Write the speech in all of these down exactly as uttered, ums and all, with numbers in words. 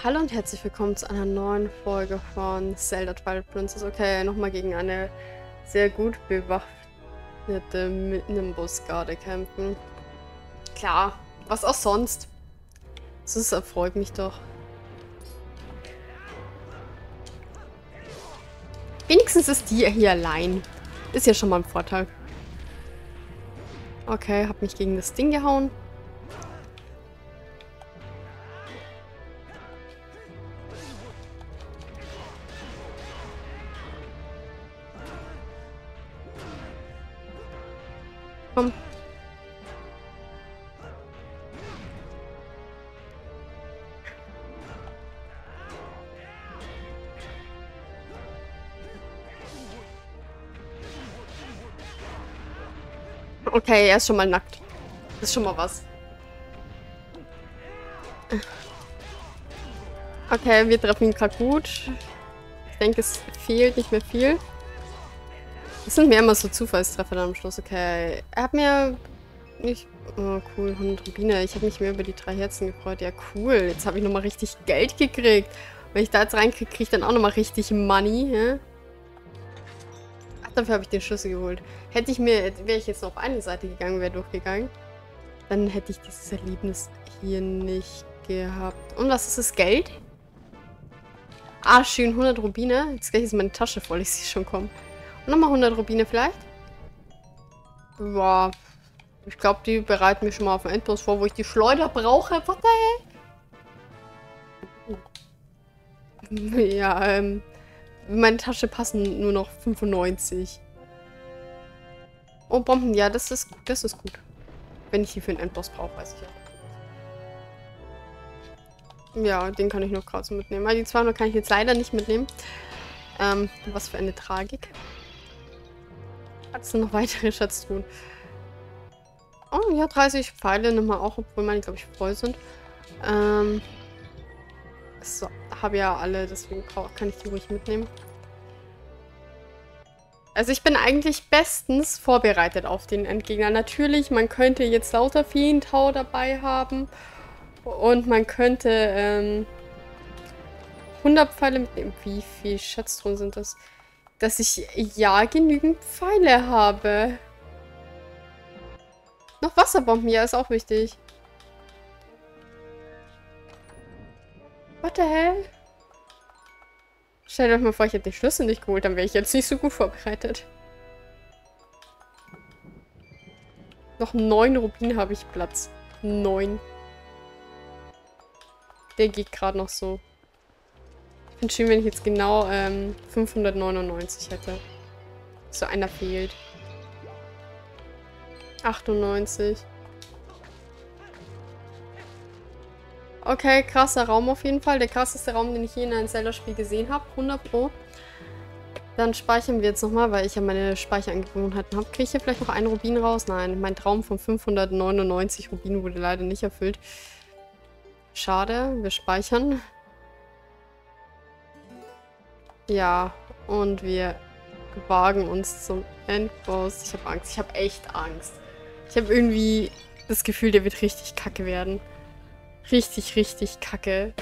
Hallo und herzlich willkommen zu einer neuen Folge von Zelda Twilight Princess. Okay, nochmal gegen eine sehr gut bewaffnete Nimbus-Garde kämpfen. Klar, was auch sonst. Das erfreut mich doch. Wenigstens ist die hier allein. Ist ja schon mal ein Vorteil. Okay, hab mich gegen das Ding gehauen. Komm. Okay, er ist schon mal nackt. Das ist schon mal was. Okay, wir treffen ihn gerade gut. Ich denke, es fehlt nicht mehr viel. Es sind mir immer so Zufallstreffer dann am Schluss. Okay, er hat mir nicht... Oh, cool, hundert Rubine. Ich habe mich mehr über die drei Herzen gefreut. Ja, cool. Jetzt habe ich nochmal richtig Geld gekriegt. Wenn ich da jetzt reinkriege, kriege ich dann auch nochmal richtig Money. Ja? Ach, dafür habe ich den Schlüssel geholt. Hätte ich mir... Wäre ich jetzt noch auf eine Seite gegangen, wäre durchgegangen, dann hätte ich dieses Erlebnis hier nicht gehabt. Und was ist das Geld? Ah, schön, hundert Rubine. Jetzt gleich ist meine Tasche voll, ich sehe schon kommen. Und nochmal hundert Rubine vielleicht? Boah. Ich glaube, die bereiten mich schon mal auf den Endboss vor, wo ich die Schleuder brauche. What the hell? Ja, ähm. In meine Tasche passen nur noch fünfundneunzig. Oh, Bomben. Ja, das ist gut. Das ist gut. Wenn ich die für den Endboss brauche, weiß ich ja. Ja, den kann ich noch gerade so mitnehmen. Weil die zweihundert kann ich jetzt leider nicht mitnehmen. Ähm, was für eine Tragik. Hat es noch weitere Schatztruhen? Oh, ja, dreißig Pfeile nimmt man auch, obwohl meine, glaube ich, voll sind. Ähm. So, habe ja alle, deswegen kann ich die ruhig mitnehmen. Also ich bin eigentlich bestens vorbereitet auf den Endgegner. Natürlich, man könnte jetzt lauter Feentau dabei haben. Und man könnte ähm, hundert Pfeile mitnehmen. Wie viel Schatztruhen sind das? Dass ich ja genügend Pfeile habe. Noch Wasserbomben, ja, ist auch wichtig. What the hell? Stellt euch mal vor, ich hätte den Schlüssel nicht geholt, dann wäre ich jetzt nicht so gut vorbereitet. Noch neun Rubine habe ich Platz. Neun. Der geht gerade noch so. Ich finde es schön, wenn ich jetzt genau ähm, fünfhundertneunundneunzig hätte. So einer fehlt. achtundneunzig. Okay, krasser Raum auf jeden Fall. Der krasseste Raum, den ich je in einem Zelda-Spiel gesehen habe. hundert Pro. Dann speichern wir jetzt nochmal, weil ich ja meine Speicherangewohnheiten habe. Kriege ich hier vielleicht noch einen Rubin raus? Nein, mein Traum von fünfhundertneunundneunzig Rubinen wurde leider nicht erfüllt. Schade, wir speichern. Ja, und wir wagen uns zum Endboss. Ich habe Angst, ich habe echt Angst. Ich habe irgendwie das Gefühl, der wird richtig kacke werden. Richtig, richtig kacke.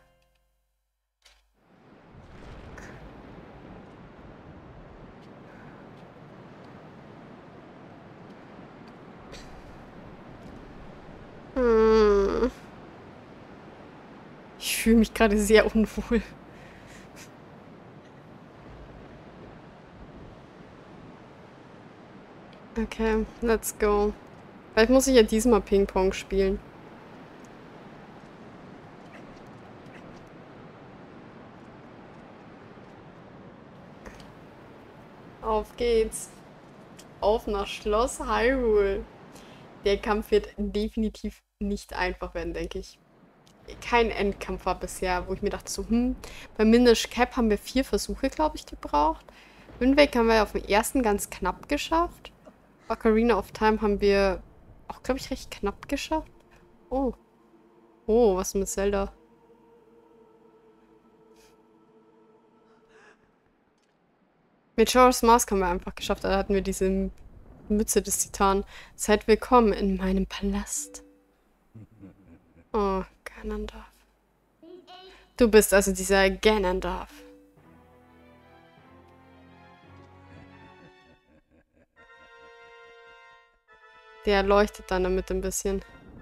Hm. Ich fühle mich gerade sehr unwohl. Okay, let's go. Vielleicht muss ich ja diesmal Ping-Pong spielen. Auf geht's. Auf nach Schloss Hyrule. Der Kampf wird definitiv nicht einfach werden, denke ich. Kein Endkampf war bisher, wo ich mir dachte so, hm, bei Minish Cap haben wir vier Versuche, glaube ich, gebraucht. Wind Waker haben wir auf dem ersten ganz knapp geschafft. Ocarina of Time haben wir auch, glaube ich, recht knapp geschafft. Oh. Oh, was mit Zelda? Mit Majora's Mask haben wir einfach geschafft. Da hatten wir diese Mütze des Titanen. Seid willkommen in meinem Palast. Oh, Ganondorf. Du bist also dieser Ganondorf. Der leuchtet dann damit ein bisschen.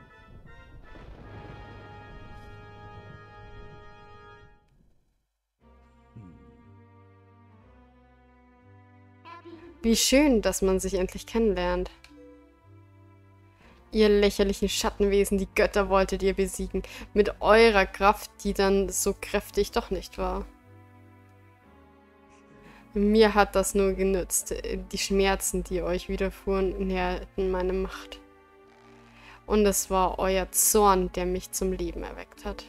Wie schön, dass man sich endlich kennenlernt. Ihr lächerlichen Schattenwesen, die Götter wolltet ihr besiegen. Mit eurer Kraft, die dann so kräftig doch nicht war. Mir hat das nur genützt. Die Schmerzen, die euch widerfuhren, näherten meine Macht. Und es war euer Zorn, der mich zum Leben erweckt hat.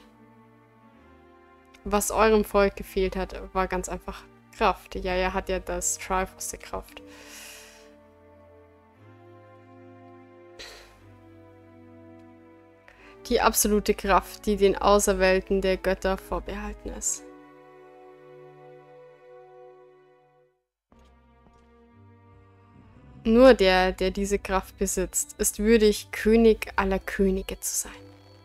Was eurem Volk gefehlt hat, war ganz einfach Kraft. Ja, er hat ja das Triforce der Kraft. Die absolute Kraft, die den Auserwählten der Götter vorbehalten ist. Nur der, der diese Kraft besitzt, ist würdig, König aller Könige zu sein.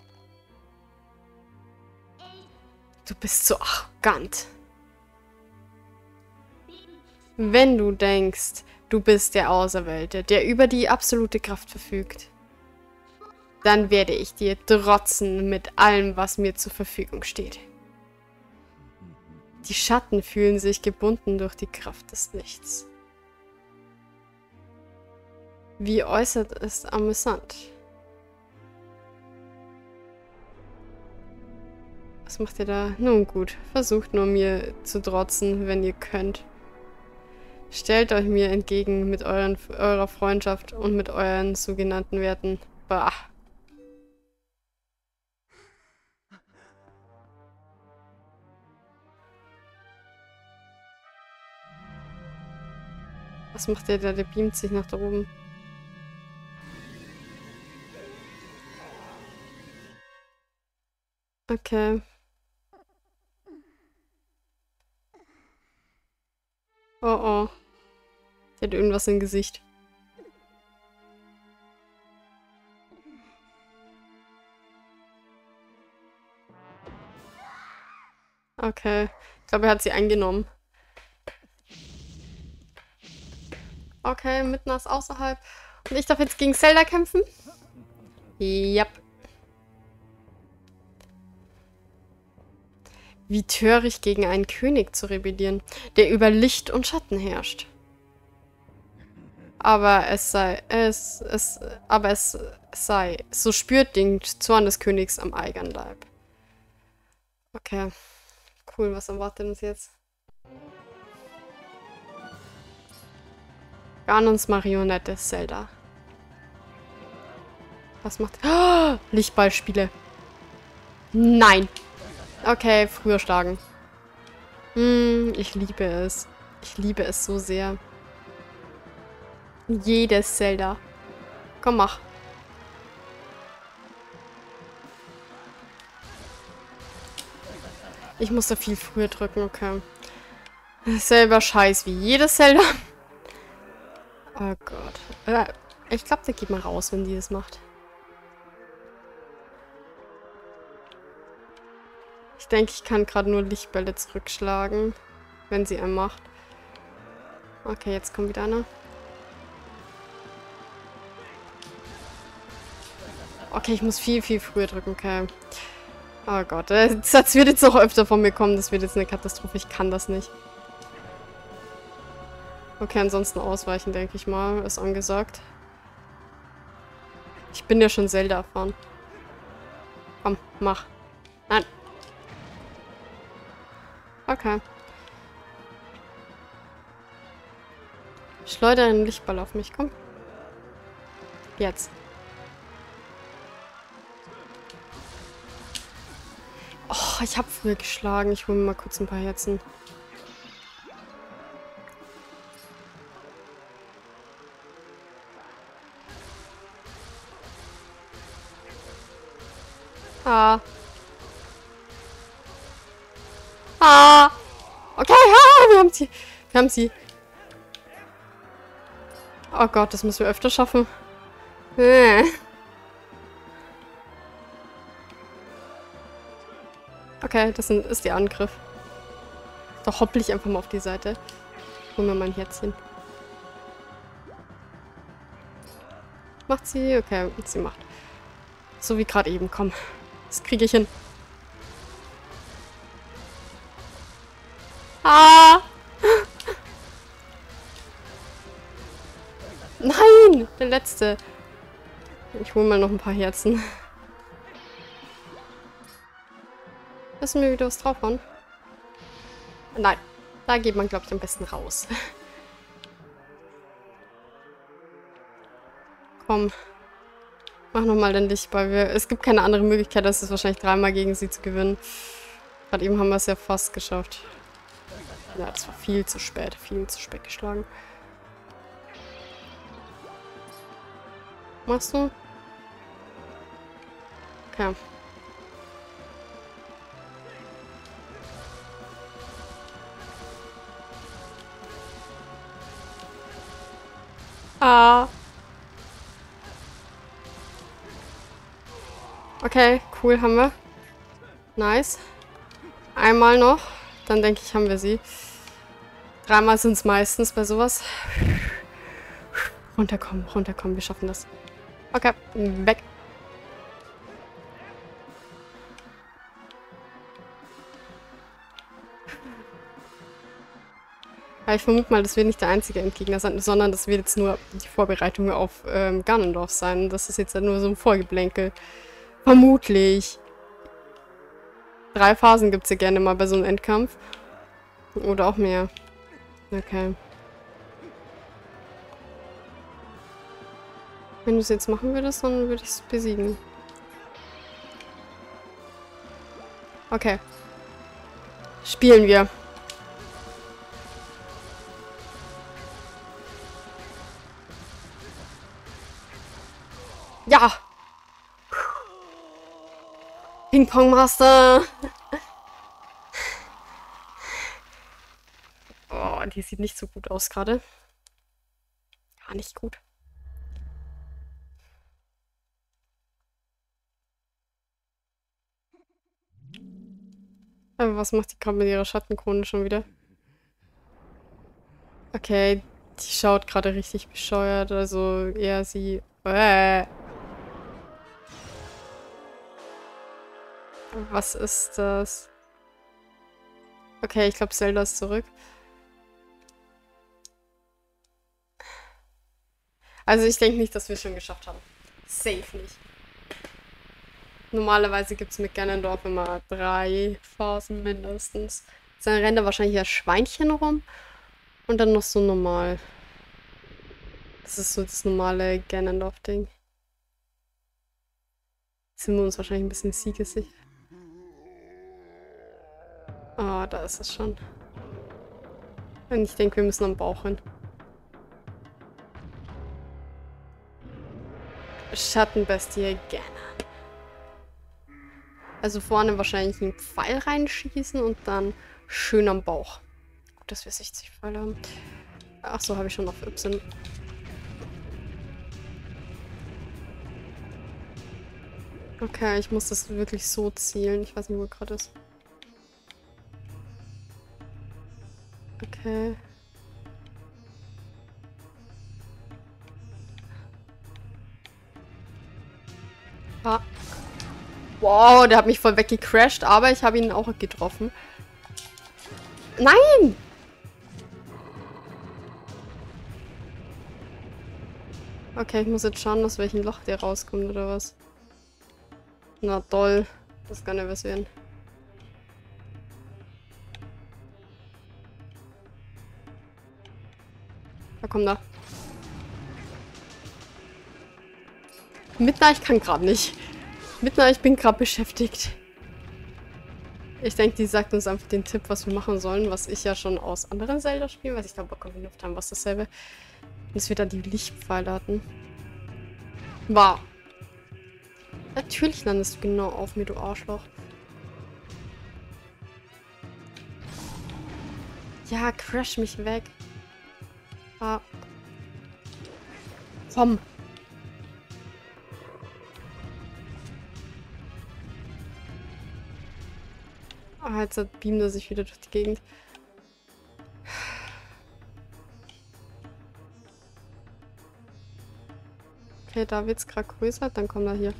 Du bist so arrogant. Wenn du denkst, du bist der Auserwählte, der über die absolute Kraft verfügt, dann werde ich dir trotzen mit allem, was mir zur Verfügung steht. Die Schatten fühlen sich gebunden durch die Kraft des Lichts. Wie äußert es amüsant. Was macht ihr da? Nun gut, versucht nur mir zu trotzen, wenn ihr könnt. Stellt euch mir entgegen mit euren, eurer Freundschaft und mit euren sogenannten Werten. Bah. Was macht der da? Der beamt sich nach da oben. Okay. Oh oh. Der hat irgendwas im Gesicht. Okay. Ich glaube, er hat sie eingenommen. Okay, mitten aus außerhalb. Und ich darf jetzt gegen Zelda kämpfen? Yep. Wie töricht, gegen einen König zu rebellieren, der über Licht und Schatten herrscht. Aber es sei, es, es, aber es sei, so spürt den Zorn des Königs am eigenen Leib. Okay, cool, was erwartet uns jetzt? Ganons Marionette, Zelda. Was macht... Oh, Lichtballspiele. Nein. Okay, früher schlagen. Hm, ich liebe es. Ich liebe es so sehr. Jedes Zelda. Komm, mach. Ich muss da viel früher drücken, okay. Selber Scheiß wie jedes Zelda. Oh Gott. Ich glaube, der geht mal raus, wenn die das macht. Ich denke, ich kann gerade nur Lichtbälle zurückschlagen, wenn sie einen macht. Okay, jetzt kommt wieder einer. Okay, ich muss viel, viel früher drücken, okay. Oh Gott, das wird jetzt noch öfter von mir kommen. Das wird jetzt eine Katastrophe. Ich kann das nicht. Okay, ansonsten ausweichen, denke ich mal. Ist angesagt. Ich bin ja schon Zelda erfahren. Komm, mach. Nein. Okay. Schleudere einen Lichtball auf mich, komm. Jetzt. Oh, ich habe früher geschlagen. Ich hole mir mal kurz ein paar Herzen. Ah. Ah. Okay, ah, wir haben sie. Wir haben sie. Oh Gott, das müssen wir öfter schaffen. Äh. Okay, das sind, ist der Angriff. Doch hoppel ich einfach mal auf die Seite. Hol mir mein Herzchen. Macht sie? Okay, sie macht. So wie gerade eben. Komm, das kriege ich hin. Ah! Nein! Der letzte. Ich hole mal noch ein paar Herzen. Müssen wir wieder was draufhauen? Nein. Da geht man, glaube ich, am besten raus. Komm. Mach nochmal den Lichtball. Wir, es gibt keine andere Möglichkeit, als es wahrscheinlich dreimal gegen sie zu gewinnen. Gerade eben haben wir es ja fast geschafft. Ja, das war viel zu spät. Viel zu spät geschlagen. Machst du? Okay. Ah. Okay, cool, haben wir. Nice. Einmal noch. Dann denke ich, haben wir sie. Dreimal sind es meistens bei sowas. Runterkommen, runterkommen. Wir schaffen das. Okay, weg. Aber ich vermute mal, dass wir nicht der einzige Endgegner sind, sondern das wird jetzt nur die Vorbereitung auf ähm, Ganondorf sein. Das ist jetzt ja nur so ein Vorgeblänkel. Vermutlich. Drei Phasen gibt es ja gerne mal bei so einem Endkampf. Oder auch mehr. Okay. Wenn du es jetzt machen würdest, dann würde ich es besiegen. Okay. Spielen wir. Ja! Ping-Pong Master! Oh, die sieht nicht so gut aus gerade. Gar nicht gut. Aber was macht die gerade mit ihrer Schattenkrone schon wieder? Okay, die schaut gerade richtig bescheuert. Also eher sie... Äh. Was ist das? Okay, ich glaube, Zelda ist zurück. Also ich denke nicht, dass wir es schon geschafft haben. Safe nicht. Normalerweise gibt es mit Ganondorf immer drei Phasen mindestens. Dann rennt da wahrscheinlich das Schweinchen rum. Und dann noch so normal. Das ist so das normale Ganondorf-Ding. Sind wir uns wahrscheinlich ein bisschen siegesicher. Ah, oh, da ist es schon. Und ich denke, wir müssen am Bauch hin. Schattenbestie Ganon. Also vorne wahrscheinlich einen Pfeil reinschießen und dann schön am Bauch. Gut, dass wir sechzig Pfeile haben. Ach so, habe ich schon auf Y. Okay, ich muss das wirklich so zielen. Ich weiß nicht, wo er gerade ist. Okay. Ah. Wow, der hat mich voll weggecrashed, aber ich habe ihn auch getroffen. Nein! Okay, ich muss jetzt schauen, aus welchem Loch der rauskommt, oder was? Na toll. Das kann ja was werden. Da komm da. Midna, ich kann gerade nicht. Midna, ich bin gerade beschäftigt. Ich denke, die sagt uns einfach den Tipp, was wir machen sollen, was ich ja schon aus anderen Zelda-Spielen weiß. Ich glaube, bei Ocarina of Time war es dasselbe. Und es wird da die Lichtpfeile hatten. War. Natürlich landest du genau auf mir, du Arschloch. Ja, crash mich weg. Ah. Komm. Ah, jetzt beamt er sich wieder durch die Gegend. Okay, da wird's gerade größer, dann kommt er hier.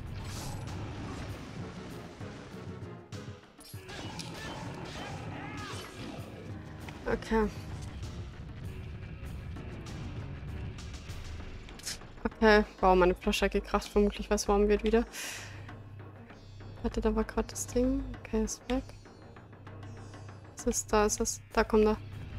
Okay. Okay. Wow, meine Flasche hat gekracht. Vermutlich was warm wird wieder. Warte, da war gerade das Ding. Okay, ist weg. Was ist da? Ist das? Da kommt er.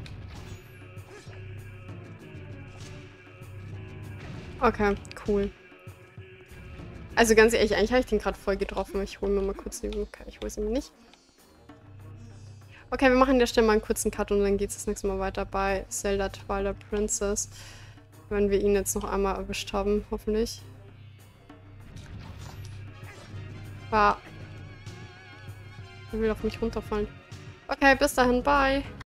Okay, cool. Also ganz ehrlich, eigentlich habe ich den gerade voll getroffen. Ich hole mir mal kurz den. Okay, ich hole sie mir nicht. Okay, wir machen an der Stelle mal einen kurzen Cut und dann geht es das nächste Mal weiter bei Zelda Twilight Princess. Wenn wir ihn jetzt noch einmal erwischt haben, hoffentlich. War. Er will auf mich runterfallen. Okay, bis dahin, bye.